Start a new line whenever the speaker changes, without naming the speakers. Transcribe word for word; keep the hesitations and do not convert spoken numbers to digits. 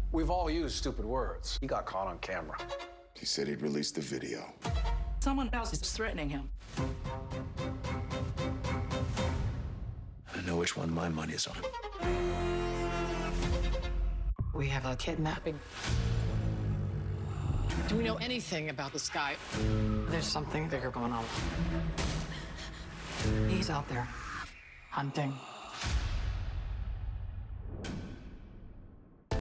We've all used stupid words. He got caught on camera.
He said he'd release the video.
Someone else is threatening him.
I know which one my money is on.
We have a kidnapping. Do we know anything about this guy? There's something bigger going on. He's out there hunting.